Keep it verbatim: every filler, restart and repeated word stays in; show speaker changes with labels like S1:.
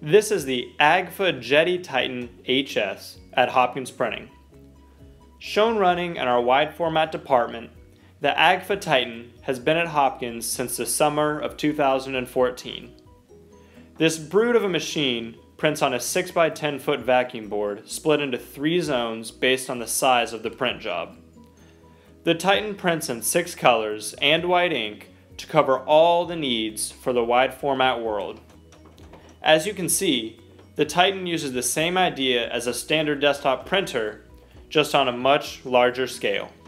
S1: This is the A G F A Jeti Titan H S at Hopkins Printing. Shown running in our wide format department, the A G F A Titan has been at Hopkins since the summer of two thousand fourteen. This brute of a machine prints on a six by ten foot vacuum board split into three zones based on the size of the print job. The Titan prints in six colors and white ink to cover all the needs for the wide format world. As you can see, the Titan uses the same idea as a standard desktop printer, just on a much larger scale.